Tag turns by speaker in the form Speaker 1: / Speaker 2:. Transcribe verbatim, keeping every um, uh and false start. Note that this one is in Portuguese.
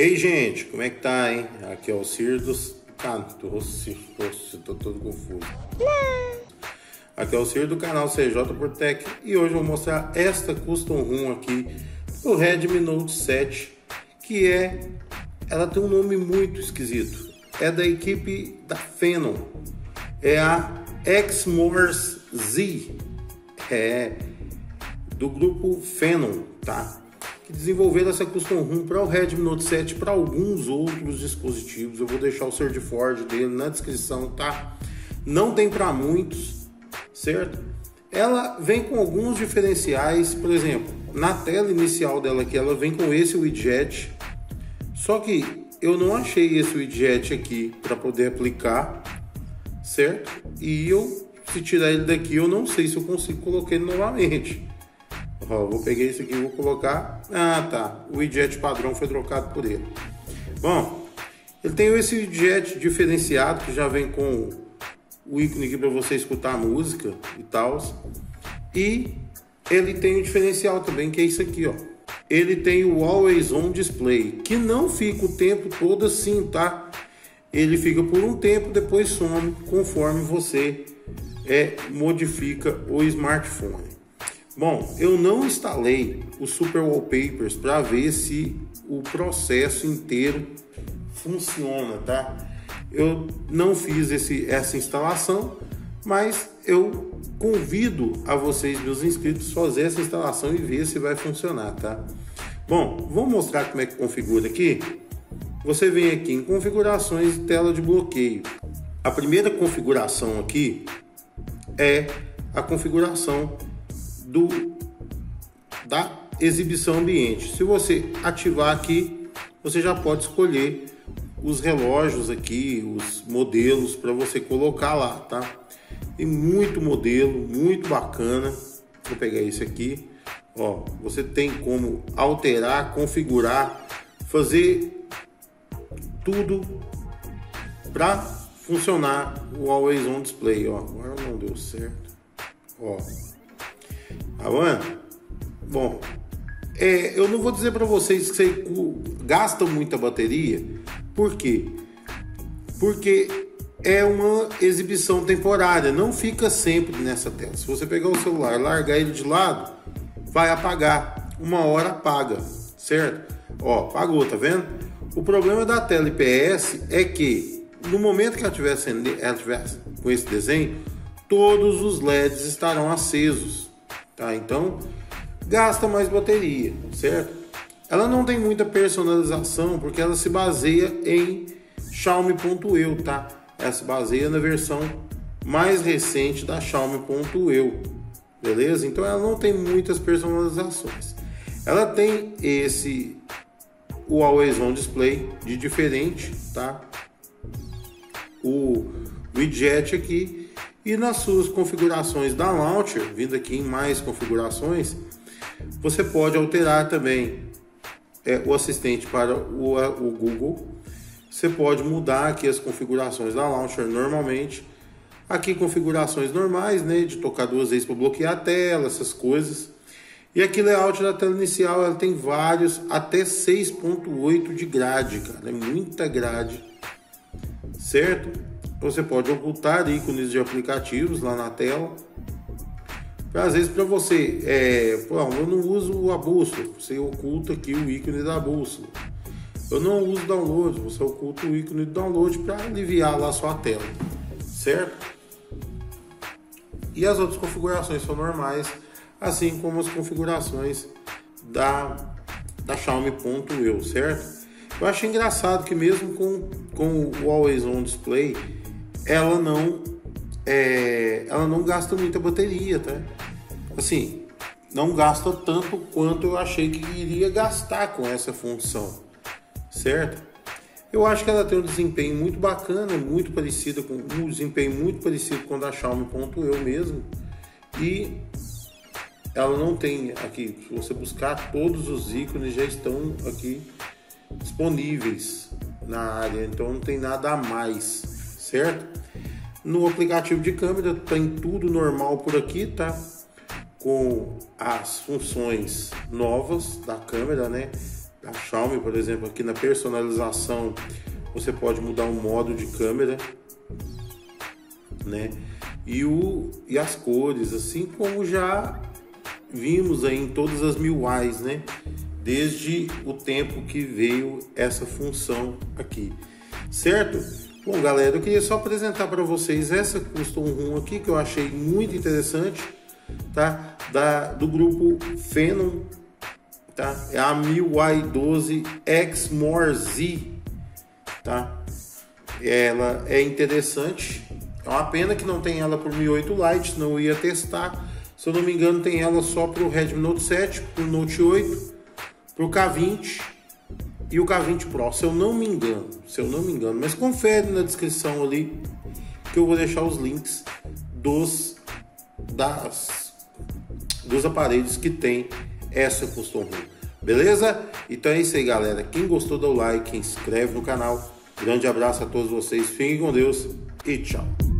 Speaker 1: Ei, gente, como é que tá, hein? Aqui é o Cir dos canal. Tô todo confuso. Aqui é o Cir do canal C J por Tech e hoje eu vou mostrar esta custom ROM aqui do Redmi Note sete, que é, ela tem um nome muito esquisito. É da equipe da Phenom, é a Exmorphs Z, é do grupo Phenom, tá? Que desenvolveram essa custom ROM para o Redmi Note sete, para alguns outros dispositivos. Eu vou deixar o certificado dele na descrição, tá? Não tem para muitos, certo? Ela vem com alguns diferenciais, por exemplo, na tela inicial dela aqui, ela vem com esse widget, só que eu não achei esse widget aqui para poder aplicar, certo? E eu, se tirar ele daqui, eu não sei se eu consigo colocar ele novamente. Ó, vou pegar esse aqui e vou colocar. Ah, tá. O widget padrão foi trocado por ele. Bom, ele tem esse widget diferenciado que já vem com o ícone aqui para você escutar a música e tal. E ele tem um diferencial também, que é isso aqui, ó. Ele tem o Always On Display, que não fica o tempo todo assim, tá? Ele fica por um tempo, depois some, conforme você é, modifica o smartphone. Bom, eu não instalei o Super Wallpapers para ver se o processo inteiro funciona, tá? Eu não fiz esse, essa instalação, mas eu convido a vocês, meus inscritos, fazer essa instalação e ver se vai funcionar, tá? Bom, vou mostrar como é que configura aqui. Você vem aqui em configurações de tela de bloqueio. A primeira configuração aqui é a configuração do, da exibição ambiente. Se você ativar aqui, você já pode escolher os relógios aqui, os modelos para você colocar lá, tá? Tem muito modelo, muito bacana. Vou pegar esse aqui. Ó, você tem como alterar, configurar, fazer tudo para funcionar o Always On Display. Ó, agora não deu certo. Ó, tá vendo? Bom, é, eu não vou dizer para vocês que você gasta muita bateria. Por quê? Porque é uma exibição temporária, não fica sempre nessa tela. Se você pegar o celular e largar ele de lado, vai apagar. Uma hora apaga, certo? Ó, apagou, tá vendo? O problema da tela I P S é que no momento que ela estiver ela tiver com esse desenho, todos os L E Ds estarão acesos, tá? Então gasta mais bateria, certo? Ela não tem muita personalização porque ela se baseia em Xiaomi.eu, tá? Ela se baseia na versão mais recente da Xiaomi.eu, beleza? Então ela não tem muitas personalizações. Ela tem esse o Always On Display de diferente, tá? O widget aqui, e nas suas configurações da Launcher, vindo aqui em mais configurações, você pode alterar também é, o assistente para o, o Google. Você pode mudar aqui as configurações da Launcher normalmente. Aqui configurações normais, né, de tocar duas vezes para bloquear a tela, essas coisas. E aqui layout da tela inicial, ela tem vários, até seis ponto oito de grade, cara, é muita grade, certo? Você pode ocultar ícones de aplicativos lá na tela. Às vezes para você, é, pô, eu não uso a bússola, você oculta aqui o ícone da bússola. Eu não uso download, você oculta o ícone de download para aliviar lá a sua tela, certo? E as outras configurações são normais, assim como as configurações da, da Xiaomi.eu, certo? Eu achei engraçado que mesmo com, com o Always On Display, ela não, é, ela não gasta muita bateria, tá? Assim, não gasta tanto quanto eu achei que iria gastar com essa função, certo? Eu acho que ela tem um desempenho muito bacana, muito parecido com um desempenho muito parecido com o da Xiaomi.eu mesmo. E ela não tem aqui, se você buscar, todos os ícones já estão aqui disponíveis na área, então não tem nada a mais, certo? No aplicativo de câmera tem tudo normal por aqui, tá? Com as funções novas da câmera, né? da Xiaomi, por exemplo, aqui na personalização, você pode mudar o modo de câmera, né? E, o, e as cores, assim como já vimos aí em todas as M I U Is, né? Desde o tempo que veio essa função aqui, certo? Bom, galera, eu queria só apresentar para vocês essa Custom ROM aqui que eu achei muito interessante, tá? Da, do grupo Phenom, tá? É a M I U I doze Exmor Z, tá? Ela é interessante. É uma pena que não tem ela para o Mi oito Lite, não ia testar. Se eu não me engano, tem ela só para o Redmi Note sete, para o Note oito, para o K vinte e o K vinte Pro, se eu não me engano. Se eu não me engano, mas confere na descrição ali que eu vou deixar os links dos, das, dos aparelhos que tem essa Custom ROM. Beleza? Então é isso aí, galera. Quem gostou, dá o like, inscreve no canal. Grande abraço a todos vocês. Fiquem com Deus e tchau.